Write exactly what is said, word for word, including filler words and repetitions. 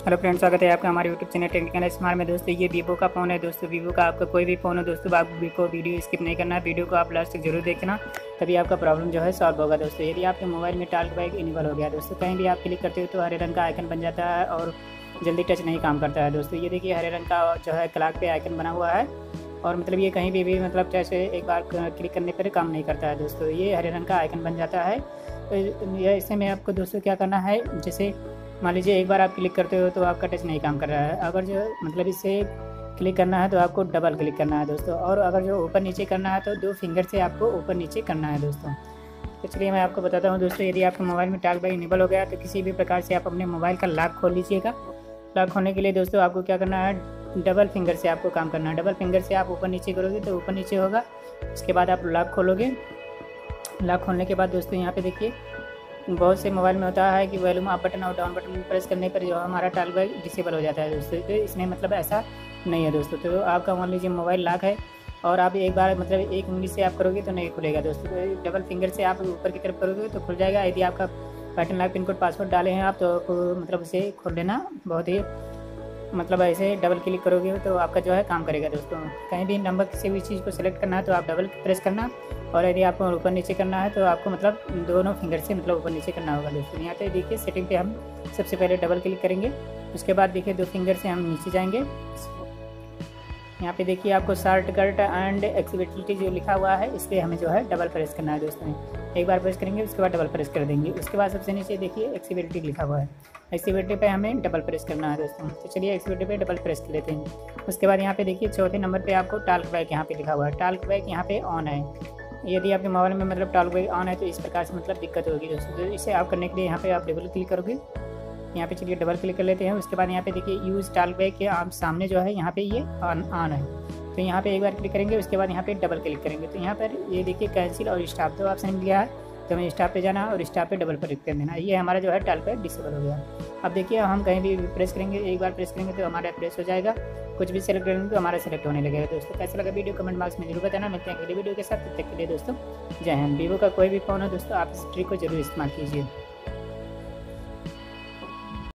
Hello friends, स्वागत है आपका हमारे यूट्यूब चैनल टेक्निकल स्मार्ट में। दोस्तों ये वीवो का फ़ोन है। दोस्तों वीवो का आपका कोई भी फ़ोन हो दोस्तों, आपको वीडियो स्किप नहीं करना है। वीडियो को आप लास्ट तक जरूर देखना, तभी आपका प्रॉब्लम जो है सॉल्व होगा। दोस्तों यदि आपके मोबाइल में टॉक बैक इनेबल हो गया दोस्तों, कहीं भी आप क्लिक करते हो तो हरे रंग का आइकन बन जाता है और जल्दी टच नहीं काम करता है। दोस्तों ये देखिए हरे रंग का जो है क्लॉक पे आइकन बना हुआ है और मतलब ये कहीं भी भी मतलब जैसे एक बार क्लिक करने पर काम नहीं करता है। दोस्तों ये हरे रंग का आइकन बन जाता है। तो यह इससे में आपको दोस्तों क्या करना है, जैसे मान लीजिए एक बार आप क्लिक करते हो तो आपका टच नहीं काम कर रहा है। अगर जो मतलब इससे क्लिक करना है तो आपको डबल क्लिक करना है दोस्तों, और अगर जो ऊपर नीचे करना है तो दो फिंगर से आपको ऊपर नीचे करना है दोस्तों। तो चलिए मैं आपको बताता हूँ दोस्तों, यदि आपके मोबाइल में टॉक बैक इनेबल हो गया तो किसी भी प्रकार से आप अपने मोबाइल का लॉक खोल लीजिएगा। लॉक खोलने के लिए दोस्तों आपको क्या करना है, डबल फिंगर से आपको काम करना है। डबल फिंगर से आप ऊपर नीचे करोगे तो ऊपर नीचे होगा। उसके बाद आप लॉक खोलोगे। लॉक खोलने के बाद दोस्तों यहाँ पे देखिए बहुत से मोबाइल में होता है कि वॉल्यूम अप बटन और डाउन बटन प्रेस करने पर जो हमारा टॉक बैक डिसेबल हो जाता है दोस्तों। तो इसमें मतलब ऐसा नहीं है दोस्तों। तो आपका मान लीजिए मोबाइल लॉक है और आप एक बार मतलब एक उंगली से आप करोगे तो नहीं खुलेगा दोस्तों। तो डबल फिंगर से आप ऊपर की तरफ करोगे तो खुल जाएगा। यदि आपका pattern lock pin code password डाले हैं आप तो मतलब उसे खोल लेना। बहुत ही मतलब ऐसे डबल क्लिक करोगे तो आपका जो है काम करेगा दोस्तों। कहीं भी नंबर किसी भी चीज़ को सिलेक्ट करना है तो आप डबल प्रेस करना, और यदि आपको ऊपर नीचे करना है तो आपको मतलब दोनों फिंगर से मतलब ऊपर नीचे करना होगा दोस्तों। यहाँ पे देखिए सेटिंग पे हम सबसे पहले डबल क्लिक करेंगे। उसके बाद देखिए दो फिंगर से हम नीचे जाएंगे। यहाँ पे देखिए आपको शॉर्टकट एंड एक्सेसिबिलिटी जो लिखा हुआ है इस पर हमें जो है डबल प्रेस करना है दोस्तों। एक बार प्रेस करेंगे उसके बाद डबल प्रेस कर देंगे। उसके बाद सबसे नीचे देखिए एक्सेसिबिलिटी लिखा हुआ है, एक्सेसिबिलिटी पे हमें डबल प्रेस करना है दोस्तों। तो चलिए एक्सेसिबिलिटी पे डबल प्रेस कर लेते हैं। उसके बाद यहाँ पे देखिए चौथे नंबर पे आपको टॉक बैक यहाँ पे लिखा हुआ है। टॉक बैक यहाँ पे ऑन है। यदि आपके मोबाइल में मतलब टॉक बैक ऑन है तो इस प्रकार से मतलब दिक्कत होगी दोस्तों। तो इसे आप करने के लिए यहाँ पे आप डबल क्लिक करोगे। यहाँ पे चलिए डबल क्लिक कर लेते हैं। उसके बाद यहाँ पे देखिए यूज़ टॉक बैक के आप सामने जो है यहाँ पे ये ऑन ऑन है। तो यहाँ पे एक बार क्लिक करेंगे, उसके बाद यहाँ पे डबल क्लिक करेंगे तो यहाँ पर ये देखिए कैंसिल और स्टॉप दो ऑप्शन मिल गया है। तो हमें स्टॉप पे जाना और स्टॉप पे डबल क्लिक कर देना। ये हमारा जो है टॉक बैक डिसेबल हो गया। अब देखिए हम कहीं भी प्रेस करेंगे, एक बार प्रेस करेंगे तो हमारा प्रेस हो जाएगा। कुछ भी सेलेक्ट करेंगे तो हमारा सेलेक्ट होने लगेगा दोस्तों। कैसा लगा वीडियो कमेंट बॉक्स में जरूर बताना। मिलते हैं अगली वीडियो के साथ, तब तक के लिए दोस्तों जय हिंद। वीवो का कोई भी फ़ोन हो दोस्तों आप इस ट्रिक को जरूर इस्तेमाल कीजिए।